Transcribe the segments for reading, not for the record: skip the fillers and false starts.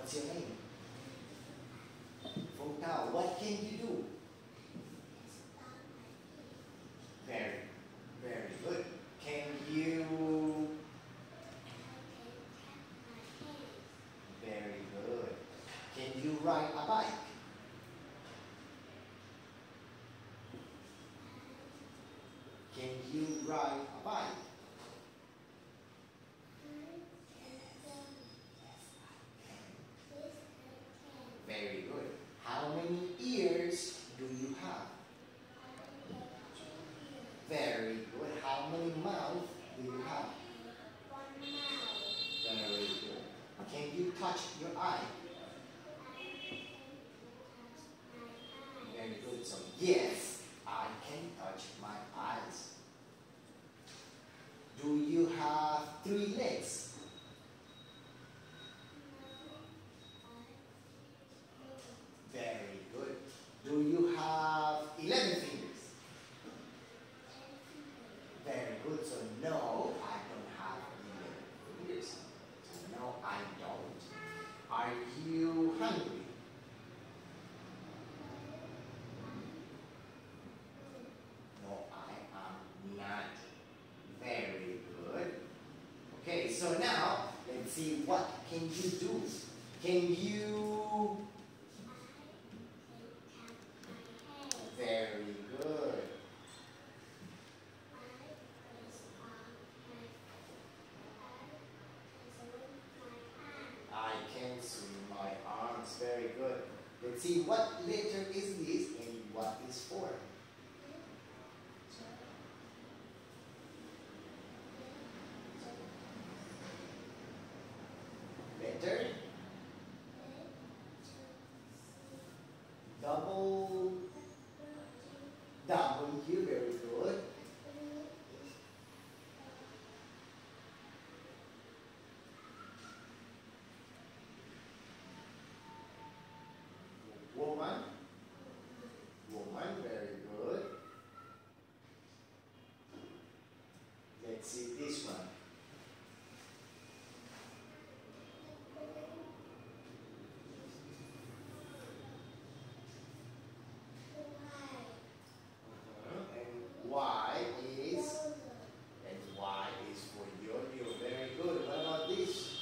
What's your name? Phong Tao. What can you do? Very, very good. Can you? Very good. Can you ride a bike? Can you ride a bike? Very good. How many ears do you have? Very good. How many mouths do you have? Very good. Can you touch your eye? Very good. So yes, I can touch my eyes. Do you have 3 legs? Very good. Do you have 11 fingers? Very good. So no, I don't have 11 fingers. So no, I don't. Are you hungry? No, I am not. Very good. Okay, so now let's see, what can you do? Can you? Very good. I can swing my arms. Very good. Let's see, what letter is this and what is for? Letter? Double W, very good. Woman, woman, very good. Let's see this one. Y is for yo-yo. Very good. What about this?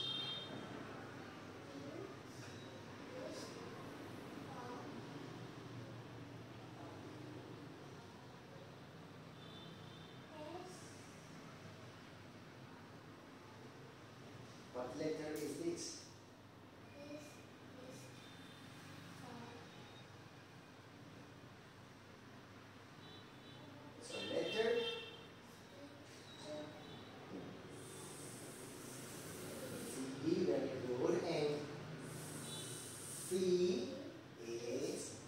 What letter is this? So letter C, very good. And C is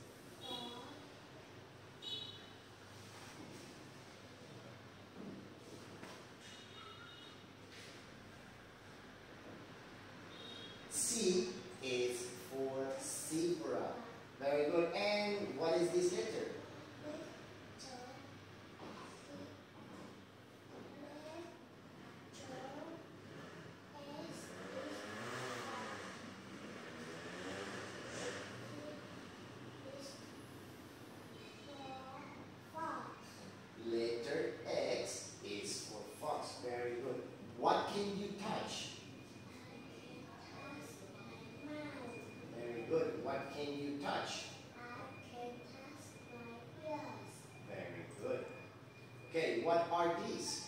C is for zebra. Very good. And what is this letter? Letter X is for fox. Very good. What can you touch? Very good. What can you touch? I can touch my ears. Very good. Okay, what are these?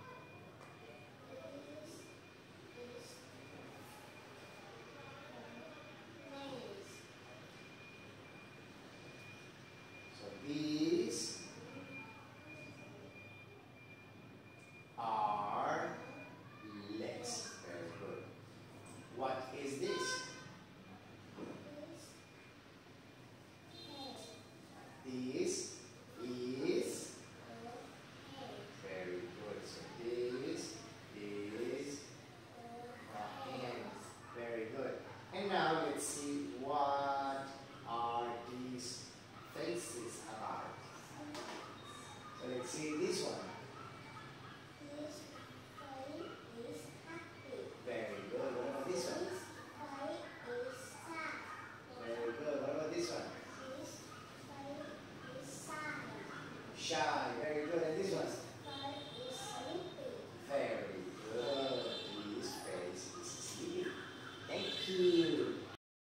So these are legs. Very good. What is this? This is very good. Shy. Very good. And this one's